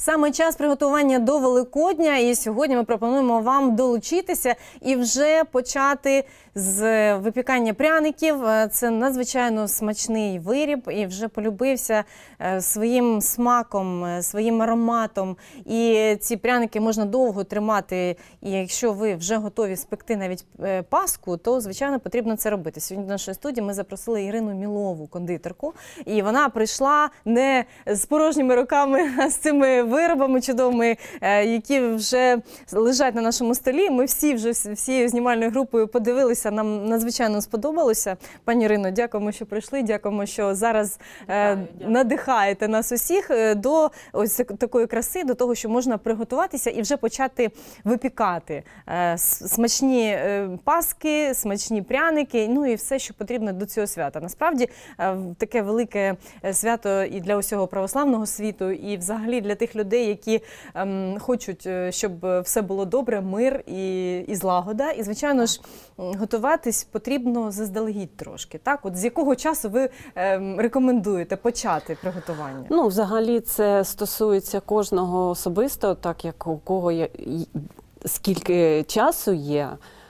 Саме час приготування до Великодня, і сьогодні ми пропонуємо вам долучитися і вже почати з випікання пряників. Це надзвичайно смачний виріб і вже полюбився своїм смаком, своїм ароматом. І ці пряники можна довго тримати, і якщо ви вже готові спекти навіть Пасху, то, звичайно, потрібно це робити. Сьогодні до нашої студії ми запросили Ірину Мілову, кондитерку, і вона прийшла не з порожніми руками, а з цими виробами чудовими, які вже лежать на нашому столі. Ми всі вже всією знімальною групою подивилися, нам надзвичайно сподобалося. Пані Ірино, дякуємо, що прийшли, дякуємо, що зараз надихаєте нас усіх до ось такої краси, до того, що можна приготуватися і вже почати випікати смачні паски, смачні пряники, ну і все, що потрібно до цього свята. Насправді, таке велике свято і для усього православного світу, і взагалі для тих людей, які хочуть, щоб все було добре, мир і злагода. І, звичайно ж, готуватись потрібно заздалегідь трошки. Так? От з якого часу ви рекомендуєте почати приготування? Ну, взагалі, це стосується кожного особисто, так як у кого є, скільки часу є.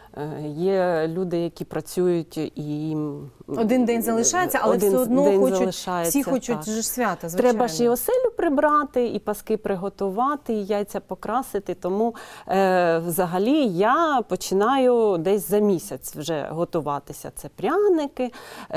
Є люди, які працюють і один день залишається, але все одно всі хочуть ж свята, звичайно. Треба ж і оселю прибрати, і паски приготувати, і яйця покрасити. Тому взагалі я починаю десь за місяць вже готуватися. Це пряники,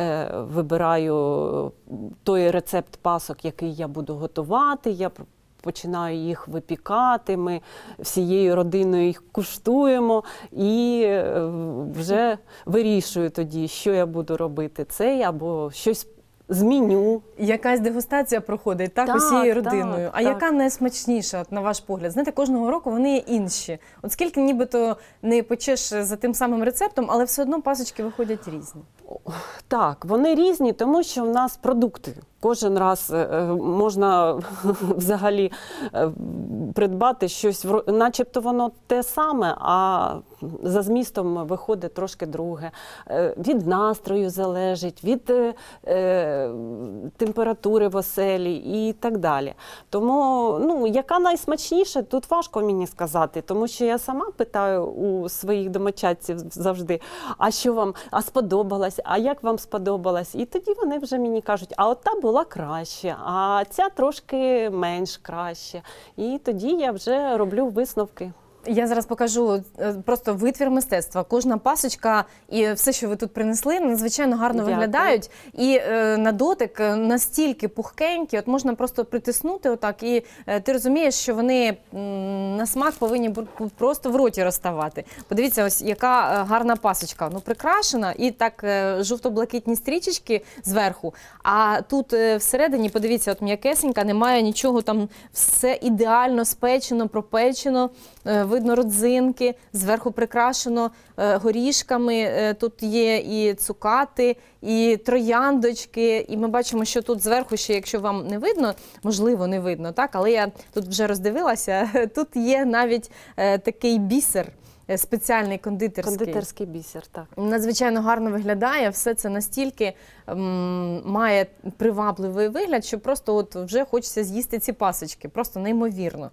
вибираю той рецепт пасок, який я буду готувати. Я починаю їх випікати, ми всією родиною їх куштуємо і вже вирішую тоді, що я буду робити, цей або щось зміню. Якась дегустація проходить, так, усією родиною. А яка найсмачніша, на ваш погляд? Знаєте, кожного року вони є інші. От скільки нібито не печеш за тим самим рецептом, але все одно пасочки виходять різні. Так, вони різні, тому що в нас продукти. Кожен раз можна взагалі придбати щось, начебто воно те саме, а за змістом виходить трошки друге. Від настрою залежить, від температури в оселі і так далі. Тому, ну, яка найсмачніша, тут важко мені сказати, тому що я сама питаю у своїх домочадців завжди, а що вам, а сподобалось, а як вам сподобалось? І тоді вони вже мені кажуть, а от та була краще, а ця трошки менш краще. І тоді я вже роблю висновки. Я зараз покажу просто витвір мистецтва. Кожна пасочка і все, що ви тут принесли, надзвичайно гарно виглядають. І на дотик настільки пухкенькі, от можна просто притиснути отак, і ти розумієш, що вони на смак повинні просто в роті розставати. Подивіться, ось яка гарна пасочка. Ну, прикрашена, і так жовто-блакитні стрічечки зверху. А тут всередині, подивіться, от м'якесенька, немає нічого там, все ідеально спечено, пропечено. Видно родзинки, зверху прикрашено горішками, тут є і цукати, і трояндочки, і ми бачимо, що тут зверху ще, якщо вам не видно, можливо, не видно, так, але я тут вже роздивилася, тут є навіть такий бісер, спеціальний кондитерський. Кондитерський бісер, так. Надзвичайно гарно виглядає, все це настільки має привабливий вигляд, що просто от вже хочеться з'їсти ці пасочки, просто неймовірно.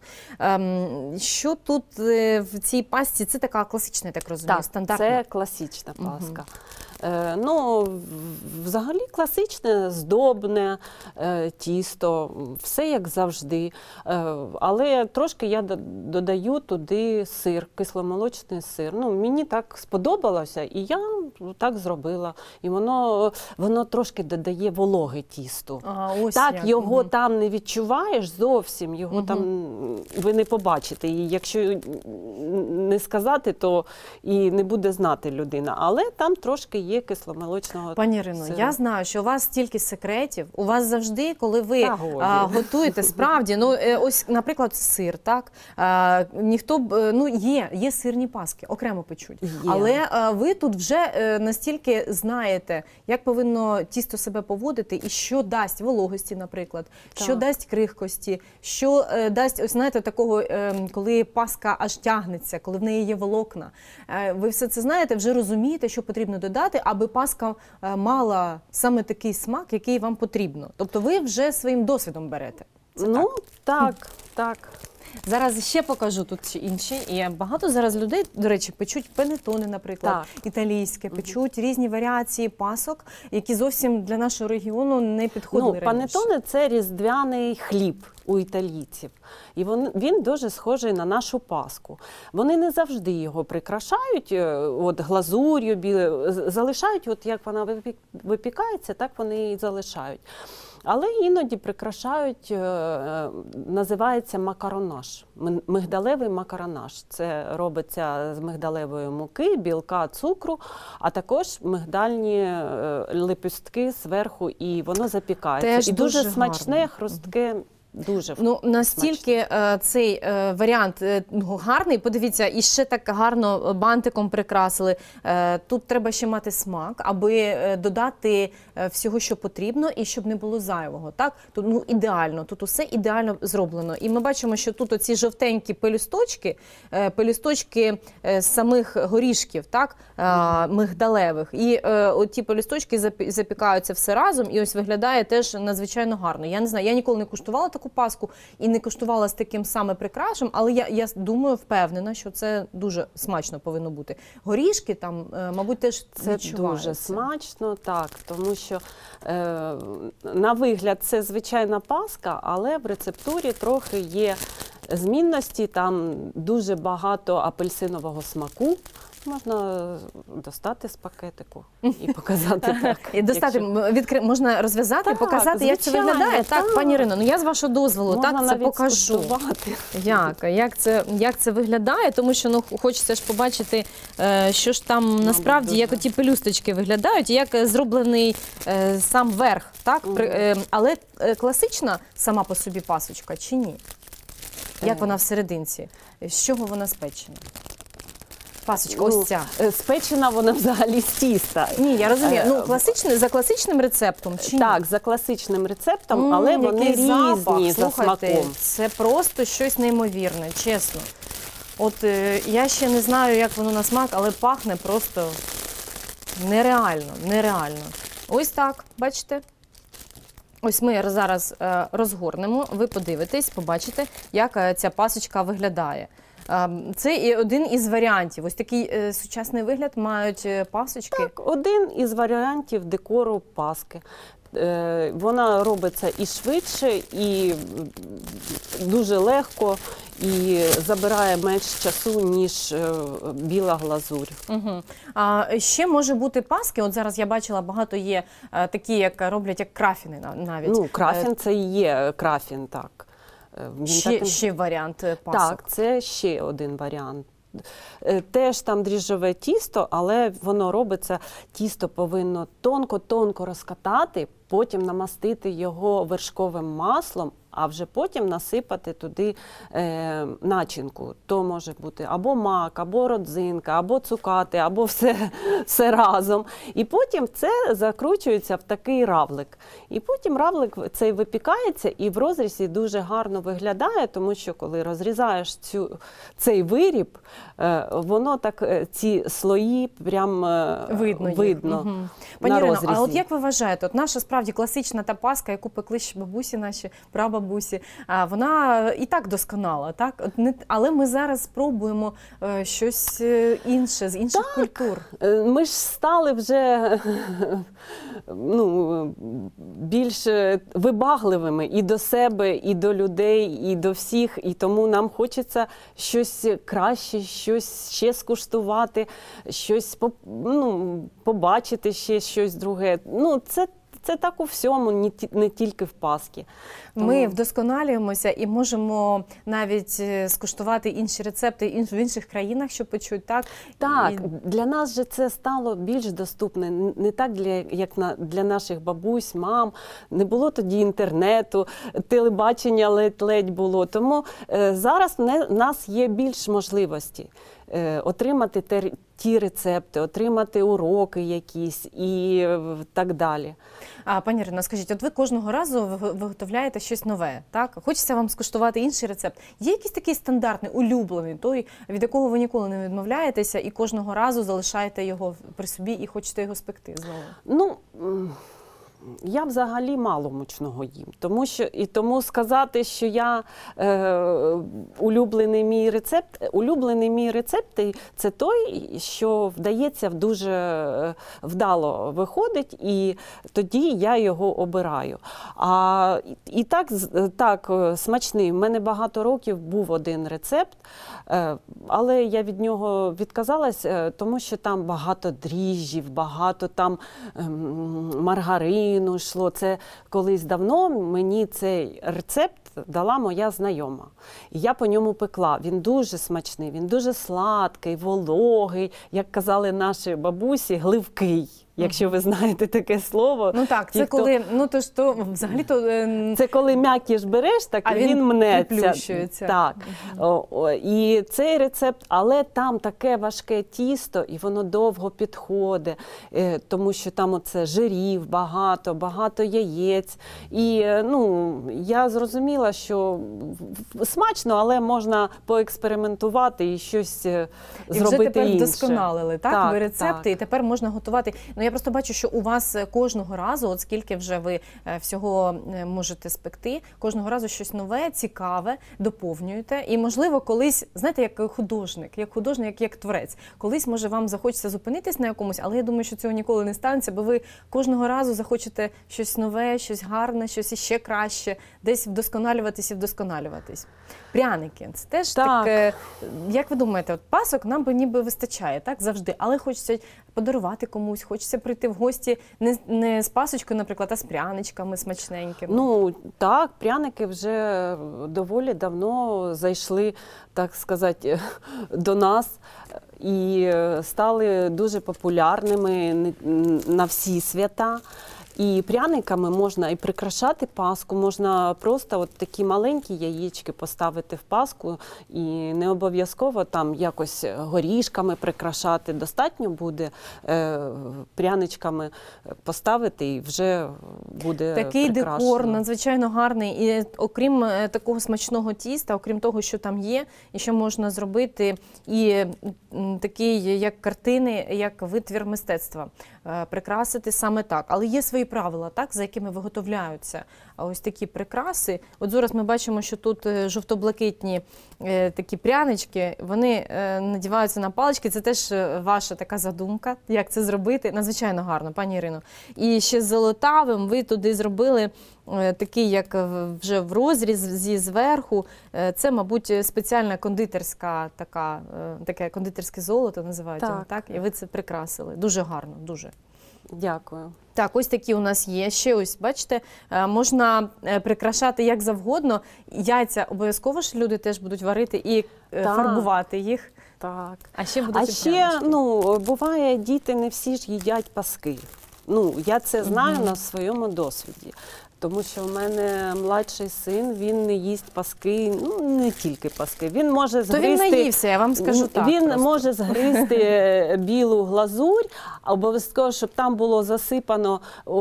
Що тут в цій пасці? Це така класична, так розумію, так, стандартна? це класична паска. Ну, взагалі класичне, здобне тісто, все як завжди. Але трошки я додаю туди сир, кисломолочний сир. Ну, мені так сподобалося, і я так зробила. І воно трошки додає вологи тісту. Так, його там не відчуваєш зовсім, його там ви не побачите. І якщо не сказати, то і не буде знати людина. Але там трошки є кисломолочного сиру. Пані Ірино, я знаю, що у вас стільки секретів. У вас завжди, коли ви готуєте, справді, ну ось, наприклад, сир, так? Ніхто, ну є сирні паски, окремо печуть. Але ви тут вже настільки знаєте, як повинно тісто себе поводити і що дасть вологості, наприклад, що дасть крихкості, що дасть, ось знаєте, такого, коли паска аж тягнеться, коли в неї є волокна. Ви все це знаєте, вже розумієте, що потрібно додати, аби паска мала саме такий смак, який вам потрібно. Тобто ви вже своїм досвідом берете. Це Ну, так, так. Зараз ще покажу тут інші. І багато зараз людей, до речі, печуть панеттони, наприклад, Так. італійське, печуть різні варіації пасок, які зовсім для нашого регіону не підходили раніше. Панеттоне – це різдвяний хліб у італійців. І він дуже схожий на нашу паску. Вони не завжди його прикрашають от глазур'ю, залишають, от як вона випікається, так вони і залишають. Але іноді прикрашають, називається макаронаж, мигдалевий макаронаж. Це робиться з мигдалевої муки, білка, цукру, а також мигдальні лепестки зверху, і воно запікається. Теж і дуже смачне, гарно. хрустке. Дуже Настільки цей варіант гарний, подивіться, і ще так гарно бантиком прикрасили. Тут треба ще мати смак, аби додати всього, що потрібно, і щоб не було зайвого. Так? Тут ідеально, тут усе ідеально зроблено. І ми бачимо, що тут оці жовтенькі пелюсточки самих горішків, так? Мигдалевих. І оті пелюсточки запікаються все разом, і ось виглядає теж надзвичайно гарно. Я не знаю, я ніколи не куштувала таку паску і не куштувала з таким саме прикрашем, але я думаю, впевнена, що це дуже смачно повинно бути. Горішки там, мабуть, теж це відчуваються. дуже смачно, так, тому що на вигляд це звичайна паска, але в рецептурі трохи є змінності, там дуже багато апельсинового смаку. Можна достати з пакетику і показати так. І достати, можна розв'язати, так, показати, як це виглядає. Так, пані Ірино, я з вашого дозволу можна це покажу. Як це виглядає, тому що хочеться ж побачити, що ж там насправді, як оті пелюсточки виглядають, і як зроблений сам верх. Так? Але класична сама по собі пасочка чи ні? Як вона всерединці? З чого вона спечена? Пасочка, ось ця. Спечена вона взагалі з тіста. Ні, я розумію. За класичним рецептом чи ні? Так, за класичним рецептом, але вони різні за смаком. Це просто щось неймовірне, чесно. От я ще не знаю, як воно на смак, але пахне просто нереально. Ось так, бачите? Ось ми зараз розгорнемо, ви подивитесь, побачите, як ця пасочка виглядає. Це і один із варіантів. Ось такий сучасний вигляд мають пасочки. Так, один із варіантів декору паски. Вона робиться і швидше, і дуже легко, і забирає менш часу, ніж біла глазурь. Угу. Ще може бути паски, от зараз я бачила, багато є такі, як роблять як крафіни навіть. Ну, крафін – це і є крафін, так. Ще варіант пасок. Так, це ще один варіант. Теж там дріжджове тісто, але воно робиться, тісто повинно тонко-тонко розкатати, потім намастити його вершковим маслом, а вже потім насипати туди начинку. То може бути або мак, або родзинка, або цукати, або все разом. І потім це закручується в такий равлик. І потім равлик цей випікається і в розрізі дуже гарно виглядає, тому що коли розрізаєш цей виріб, воно так, ці слої прям видно. Угу. Пані Ірино, а от як ви вважаєте, от наша справді класична та паска, яку пекли ще бабусі наші, прабабусі, вона і так досконала, так? Але ми зараз спробуємо щось інше, з інших культур. Ми ж стали вже більш вибагливими і до себе, і до людей, і до всіх, і тому нам хочеться щось краще, щось ще скуштувати, щось побачити ще щось друге. Це так у всьому, не тільки в паскі. Ми вдосконалюємося і можемо навіть скуштувати інші рецепти в інших країнах, що почуть, так? Так, для нас же це стало більш доступне, не так, як для наших бабусь, мам. Не було тоді інтернету, телебачення ледь-ледь було. Тому зараз в нас є більш можливості отримати ті рецепти, отримати уроки якісь і так далі. Пані Ірино, скажіть, от ви кожного разу виготовляєте щось нове, так? Хочеться вам скуштувати інший рецепт. Є якийсь такий стандартний, улюблений, той, від якого ви ніколи не відмовляєтеся і кожного разу залишаєте його при собі і хочете його спекти знову? Я взагалі мало мучного їм, тому сказати, що я улюблений мій рецепт – це той, що вдається дуже вдало виходить, і тоді я його обираю. І так смачний. В мене багато років був один рецепт, але я від нього відказалась, тому що там багато дріжджів, багато там маргарину йшло. Це колись давно мені цей рецепт дала моя знайома. І я по ньому пекла. Він дуже смачний, він дуже сладкий, вологий, як казали наші бабусі, гливкий. Якщо ви знаєте таке слово. Ну так, це коли, взагалі-то... Це коли м'якіш береш, так і він мнеться. Приплющується. Так. І цей рецепт, але там таке важке тісто, і воно довго підходить, тому що там оце жирів багато яєць. І я зрозуміла, що смачно, але можна поекспериментувати і щось зробити інше. І вже тепер вдосконалили, так? Ви рецепти, так. І тепер можна готувати. Я просто бачу, що у вас кожного разу, от скільки вже ви всього можете спекти, кожного разу щось нове, цікаве, доповнюєте. І, можливо, колись, знаєте, як художник, як творець, колись, може, вам захочеться зупинитись на якомусь, але я думаю, що цього ніколи не станеться, бо ви кожного разу захочете щось нове, щось гарне, щось іще краще, десь вдосконалюватись і вдосконалюватись. Пряники – це теж таке, як ви думаєте, от пасок нам би ніби вистачає, так, завжди, але хочеться подарувати комусь, хочеться прийти в гості не з пасочкою, наприклад, а з пряничками смачненькими. Так, пряники вже доволі давно зайшли, так сказати, до нас і стали дуже популярними на всі свята. І пряниками можна і прикрашати Пасху, можна просто от такі маленькі яєчки поставити в Пасху, і не обов'язково там якось горішками прикрашати. Достатньо буде пряничками поставити і вже буде такий прикрашено. Декор надзвичайно гарний. І окрім такого смачного тіста, окрім того, що там є, і що можна зробити, і такий, як картини, як витвір мистецтва, прикрасити саме так. Але є свої правила, так, за якими виготовляються ось такі прикраси. От зараз ми бачимо, що тут жовто-блакитні такі прянички, вони надіваються на палички. Це теж ваша така задумка, як це зробити. Надзвичайно гарно, пані Ірино. І ще з золотавим ви туди зробили такий, як вже в розрізі зверху. Це, мабуть, спеціальна кондитерська таке кондитерське золото називається, так? І ви це прикрасили. Дуже гарно, дуже. Дякую. Так, ось такі у нас є. Ще ось, бачите, можна прикрашати як завгодно. Яйця обов'язково ж люди теж будуть варити і фарбувати їх. Так. А ще будуть буває, діти не всі ж їдять паски. Я це знаю на своєму досвіді. Тому що в мене младший син, він не їсть паски, не тільки паски. Він може згризти... То він наївся, я вам скажу так. Він може згризти білу глазурь, обов'язково, щоб там було засипано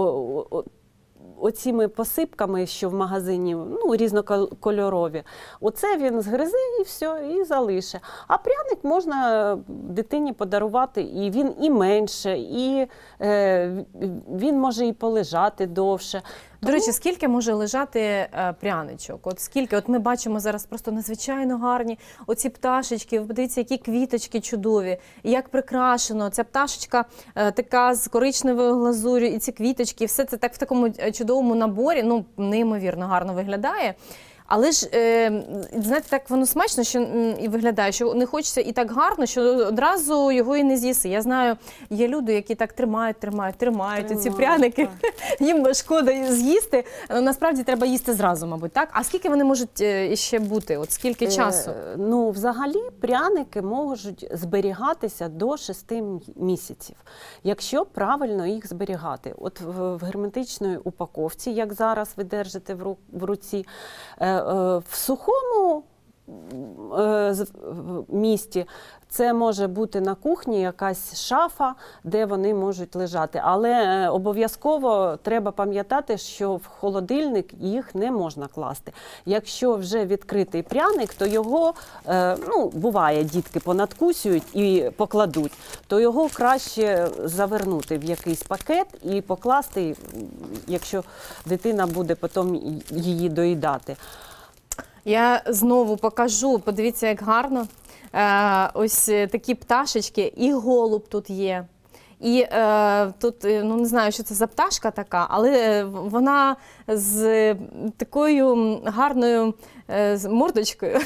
оціми посипками, що в магазині, різнокольорові. Оце він згризе і все, і залише. А пряник можна дитині подарувати, і він і менше, і він може і полежати довше. До речі, скільки може лежати пряничок? От скільки? От ми бачимо зараз просто надзвичайно гарні оці пташечки. Ви подивіться, які квіточки чудові, і як прикрашено. Ця пташечка така з коричневою глазур'ю, і ці квіточки, все це так в такому чудовому наборі, неймовірно гарно виглядає. Але ж, знаєте, так воно смачно, що і виглядає, що не хочеться і так гарно, що одразу його і не з'їси. Я знаю, є люди, які так тримають ці пряники, їм шкода з'їсти. Насправді треба їсти зразу, мабуть, так? А скільки вони можуть ще бути? От скільки часу? Взагалі пряники можуть зберігатися до 6 місяців, якщо правильно їх зберігати. От в герметичній упаковці, як зараз ви держите в руці, в сухому місті. Це може бути на кухні якась шафа, де вони можуть лежати. Але обов'язково треба пам'ятати, що в холодильник їх не можна класти. Якщо вже відкритий пряник, то його, буває, дітки понадкусюють і покладуть, то його краще завернути в якийсь пакет і покласти, якщо дитина буде потім її доїдати. Я знову покажу, подивіться, як гарно. Ось такі пташечки, і голуб тут є. І тут, не знаю, що це за пташка така, але вона з такою гарною мордочкою,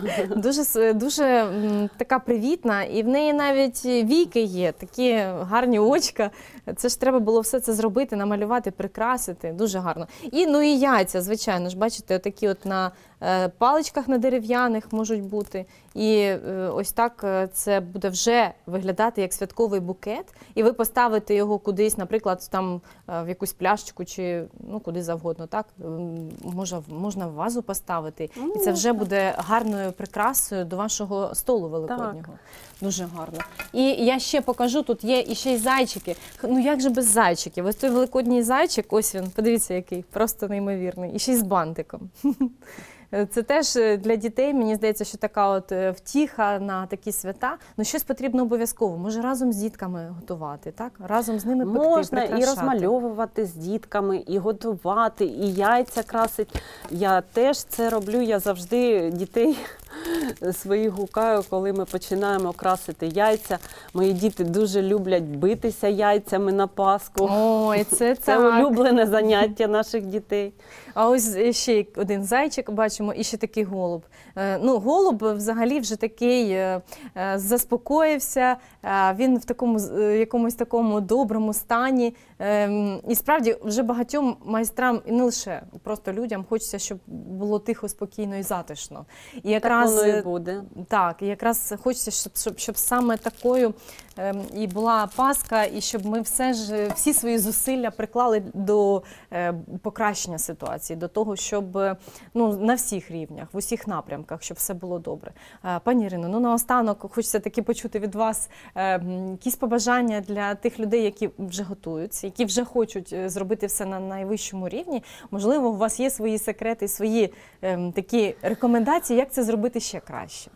дуже така привітна, і в неї навіть війки є, такі гарні очка. Це ж треба було все це зробити, намалювати, прикрасити, дуже гарно. І яйця, звичайно ж, бачите, такі от на паличках на дерев'яних можуть бути. І ось так це буде вже виглядати як святковий букет. І ви поставите його кудись, наприклад, там в якусь пляшечку чи куди завгодно, так? Можна в вазу поставити. І це вже буде гарною прикрасою до вашого столу великоднього. Так. Дуже гарно. І я ще покажу, тут є ще й зайчики. Як же без зайчиків? Ось той великодній зайчик, ось він, подивіться який, просто неймовірний. І ще й з бантиком. Це теж для дітей, мені здається, що така от втіха на такі свята. Щось потрібно обов'язково. Може разом з дітками готувати, так? Разом з ними пекти, можна прикрашати. І розмальовувати з дітками, і готувати, і яйця красити. Я теж це роблю, я завжди дітей своїх гукаю, коли ми починаємо красити яйця. Мої діти дуже люблять битися яйцями на Пасху. Ой, це улюблене заняття наших дітей. А ось ще один зайчик бачимо, і ще такий голуб. Голуб взагалі вже такий заспокоївся, він в такому якомусь такому доброму стані. І справді вже багатьом майстрам, і не лише, просто людям хочеться, щоб було тихо, спокійно і затишно. І якраз, так воно і буде. Так, і якраз хочеться, щоб саме такою і була Пасха, і щоб ми всі свої зусилля приклали до покращення ситуації, до того, щоб на всіх рівнях, в усіх напрямках, щоб все було добре. Пані Ірино, наостанок хочеться таки почути від вас якісь побажання для тих людей, які вже готуються, які вже хочуть зробити все на найвищому рівні. Можливо, у вас є свої секрети, свої такі рекомендації, як це зробити ще краще?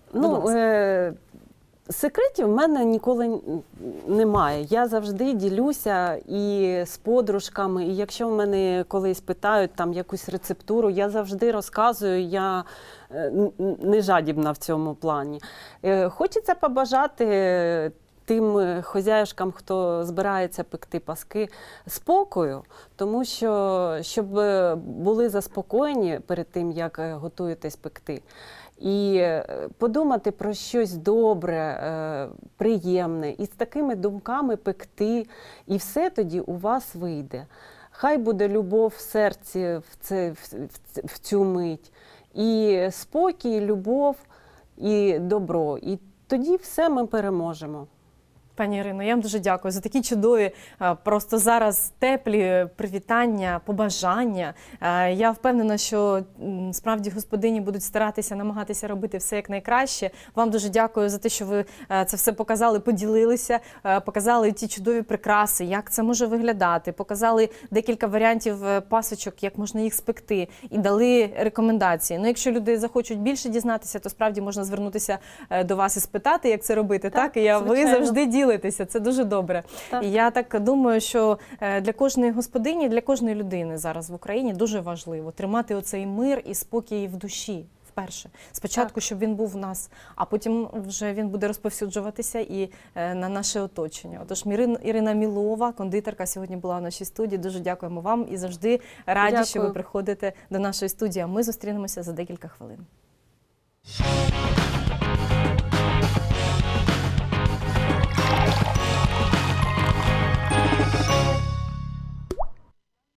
Секретів в мене ніколи немає. Я завжди ділюся і з подружками, і якщо в мене колись питають там якусь рецептуру, я завжди розказую, я не жадібна в цьому плані. Хочеться побажати тим хозяюшкам, хто збирається пекти паски, спокою, тому що щоб були заспокоєні перед тим, як готуєтесь пекти. І подумати про щось добре, приємне, і з такими думками пекти, і все тоді у вас вийде. Хай буде любов в серці в цю мить, і спокій, любов, і добро. І тоді все ми переможемо. Пані Ірино, я вам дуже дякую за такі чудові, просто зараз теплі привітання, побажання. Я впевнена, що справді господині будуть старатися, намагатися робити все як найкраще. Вам дуже дякую за те, що ви це все показали, поділилися, показали ті чудові прикраси, як це може виглядати, показали декілька варіантів пасочок, як можна їх спекти, і дали рекомендації. Якщо люди захочуть більше дізнатися, то справді можна звернутися до вас і спитати, як це робити, так? І ви завжди ділитеся. Це дуже добре. Так. І я так думаю, що для кожної господині, для кожної людини зараз в Україні дуже важливо тримати оцей мир і спокій в душі. Вперше. Спочатку, так, щоб він був в нас, а потім вже він буде розповсюджуватися і на наше оточення. Отож, Ірина Мілова, кондитерка, сьогодні була в нашій студії. Дуже дякуємо вам і завжди раді, що ви приходите до нашої студії. А ми зустрінемося за декілька хвилин.